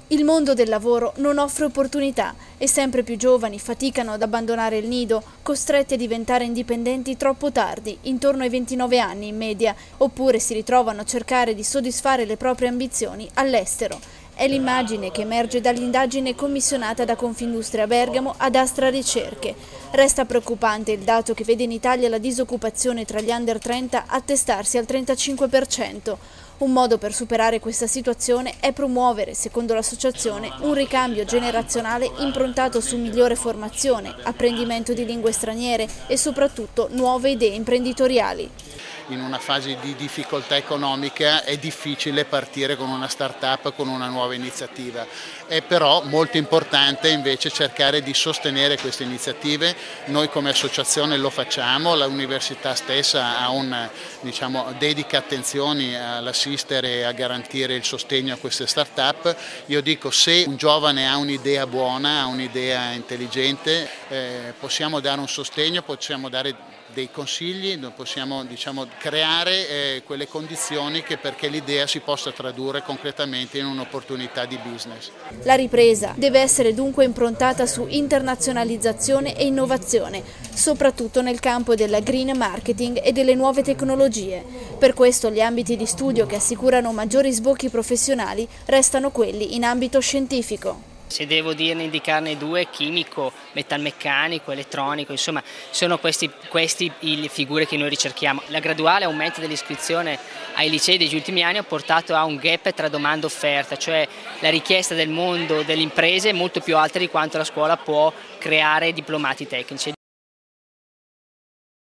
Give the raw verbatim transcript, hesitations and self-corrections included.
Il mondo del lavoro non offre opportunità e sempre più giovani faticano ad abbandonare il nido, costretti a diventare indipendenti troppo tardi, intorno ai ventinove anni in media, oppure si ritrovano a cercare di soddisfare le proprie ambizioni all'estero. È l'immagine che emerge dall'indagine commissionata da Confindustria Bergamo ad Astra Ricerche. Resta preoccupante il dato che vede in Italia la disoccupazione tra gli under trenta attestarsi al trentacinque per cento. Un modo per superare questa situazione è promuovere, secondo l'associazione, un ricambio generazionale improntato su migliore formazione, apprendimento di lingue straniere e soprattutto nuove idee imprenditoriali. In una fase di difficoltà economica è difficile partire con una start-up, con una nuova iniziativa. È però molto importante invece cercare di sostenere queste iniziative. Noi come associazione lo facciamo, l'università stessa ha un, diciamo, dedica attenzioni all'assistere e a garantire il sostegno a queste start-up. Io dico, se un giovane ha un'idea buona, ha un'idea intelligente, eh, possiamo dare un sostegno, possiamo dare dei consigli, possiamo, diciamo, creare eh, quelle condizioni che perché l'idea si possa tradurre concretamente in un'opportunità di business. La ripresa deve essere dunque improntata su internazionalizzazione e innovazione, soprattutto nel campo del green marketing e delle nuove tecnologie. Per questo gli ambiti di studio che assicurano maggiori sbocchi professionali restano quelli in ambito scientifico. Se devo dirne, indicarne due, chimico, metalmeccanico, elettronico, insomma sono queste questi le figure che noi ricerchiamo. La graduale aumento dell'iscrizione ai licei degli ultimi anni ha portato a un gap tra domanda e offerta, cioè la richiesta del mondo delle imprese è molto più alta di quanto la scuola può creare diplomati tecnici.